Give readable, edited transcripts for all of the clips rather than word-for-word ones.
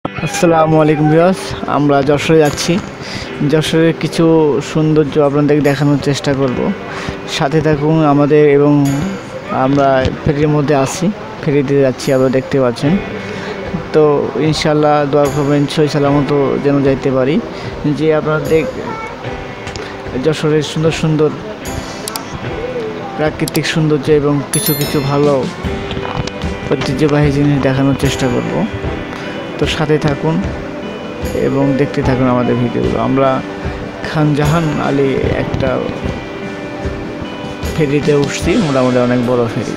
আসসালামু আলাইকুম ভিউয়ার্স, আমরা যশোরে যাচ্ছি। যশোরের কিছু সৌন্দর্য আপনাদের দেখানোর চেষ্টা করব। সাথে থাকুন আমাদের। এবং আমরা ফেরির মধ্যে আছি, ফেরিতে যাচ্ছি, আপনারা দেখতে পাচ্ছেন। তো ইনশাল্লাহ দোয়া করবেন সহি সালামত যেন যাইতে পারি। যে আপনাদের যশোরের সুন্দর সুন্দর প্রাকৃতিক সৌন্দর্য এবং কিছু কিছু ভালো ঐতিহ্যবাহী জিনিস দেখানোর চেষ্টা করব। তো সাথে থাকুন এবং দেখতে থাকুন আমাদের ভিডিওগুলো। আমরা খান জাহান আলী একটা ফেরিতে উঠছি, মোটামুটি অনেক বড় ফেরি।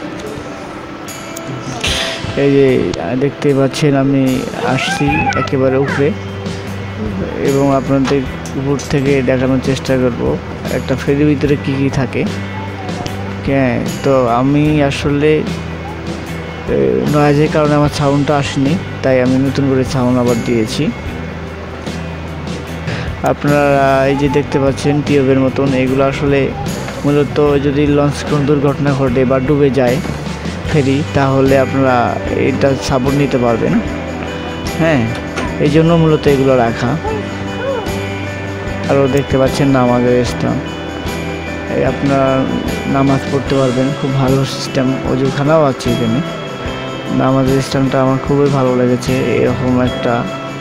এই যে দেখতে পাচ্ছেন, আমি আসছি একেবারে উপরে এবং আপনাদের উপর থেকে দেখানোর চেষ্টা করব একটা ফেরির ভিতরে কী কী থাকে। হ্যাঁ, তো আমি আসলে নয়েজের কারণে আমার সাউন্ডটা আসেনি, তাই আমি নতুন করে সাউন্ড আবার দিয়েছি। আপনারা এই যে দেখতে পাচ্ছেন টিউবের মতন, এগুলো আসলে মূলত যদি লঞ্চ কোনো দুর্ঘটনা ঘটে বা ডুবে যায় ফেরি, তাহলে আপনারা এটা সাপোর্ট নিতে পারবেন। হ্যাঁ, এই জন্য মূলত এগুলো রাখা। আরও দেখতে পাচ্ছেন নামাজের স্থান, আপনারা নামাজ পড়তে পারবেন। খুব ভালো সিস্টেম, অজুখানাও আছে এখানে। নামাজের স্থানটা আমার খুবই ভালো লেগেছে। এরকম একটা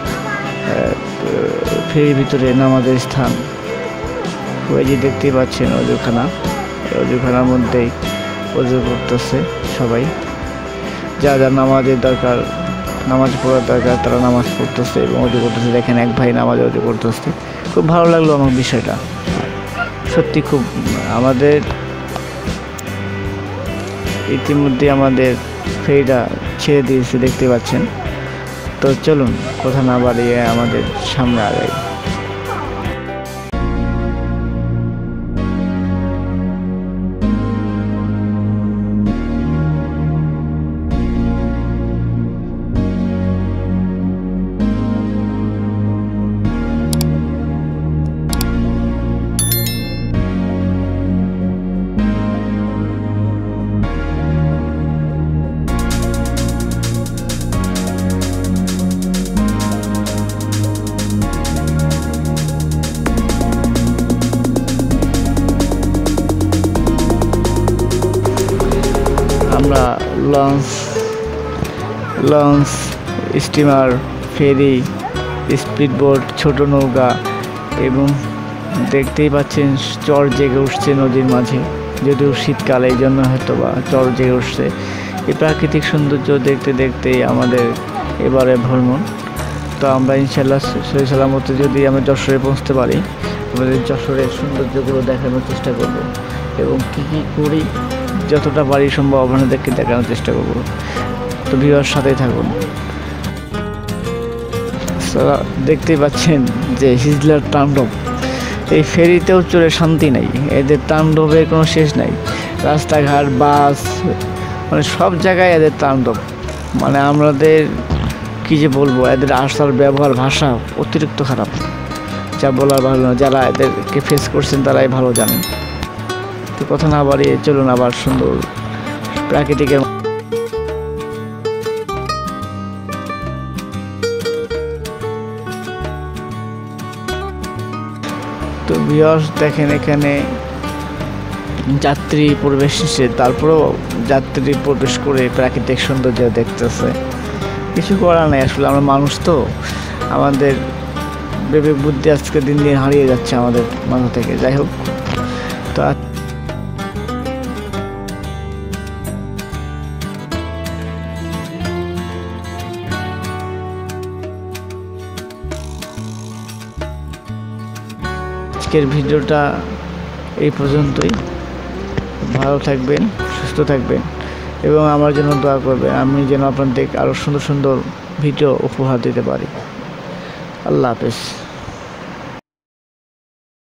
ফেরির ভিতরে নামাজের স্থান। ওই যে দেখতেই পাচ্ছেন অজুখানা, অজুখানার মধ্যেই অজু করতেছে সবাই। যা যা নামাজের দরকার, নামাজ পড়ার দরকার, তারা নামাজ পড়তেছে এবং অজু করতেছে। দেখেন এক ভাই নামাজ অজু করতেছে। খুব ভালো লাগলো আমার বিষয়টা, সত্যি খুব। আমাদের ইতিমধ্যে আমাদের ফেরিটা ছেড়ে দিয়েছে, দেখতে পাচ্ছেন। তো চলুন কথা না বাড়িয়ে আমাদের সামনে আগাই। আমরা লঞ্চ, স্টিমার, ফেরি, স্পিডবোট, ছোট নৌকা এবং দেখতেই পাচ্ছেন চর জেগে উঠছে নদীর মাঝে। যদিও শীতকাল, এই জন্য হয়তো বা চর জেগে উঠছে। এই প্রাকৃতিক সৌন্দর্য দেখতে দেখতেই আমাদের এবারে ভ্রমণ। তো আমরা ইনশাল্লাহ সহি সালামতে যদি আমরা যশোরে পৌঁছতে পারি, আমাদের যশোরের সৌন্দর্যগুলো দেখানোর চেষ্টা করব এবং কী কী করি যতটা পারি সম্ভব আপনাদেরকে দেখানোর চেষ্টা করব। তো ভিউয়ার সাথেই থাকুন। দেখতেই পাচ্ছেন যে হিজলার তাণ্ডব। এই ফেরিতেও চড়ে শান্তি নেই, এদের তাণ্ডবের কোনো শেষ নাই। রাস্তাঘাট, বাস, মানে সব জায়গায় এদের তাণ্ডব। মানে আমাদের কী যে বলবো, এদের আসার ব্যবহার, ভাষা অতিরিক্ত খারাপ, যা বলার ভালো না। যারা এদেরকে ফেস করছেন তারাই ভালো জানেন। তো কথা না বাড়িয়ে চলুন আবার সুন্দর প্রাকৃতিকের। তো ভিউয়ার্স দেখেন, এখানে যাত্রী প্রবেশ এসে তারপরেও যাত্রী প্রবেশ করে প্রাকৃতিক সৌন্দর্য দেখতেছে। কিছু করার নাই, আসলে আমরা মানুষ, তো আমাদের বিবেক বুদ্ধি আজকে দিন দিন হারিয়ে যাচ্ছে আমাদের মাথা থেকে। যাই হোক, তো আজকের ভিডিওটা এই পর্যন্তই। ভালো থাকবেন, সুস্থ থাকবেন এবং আমার জন্য দোয়া করবেন, আমি যেন আপনাদের আরও সুন্দর সুন্দর ভিডিও উপহার দিতে পারি। আল্লাহ হাফেজ।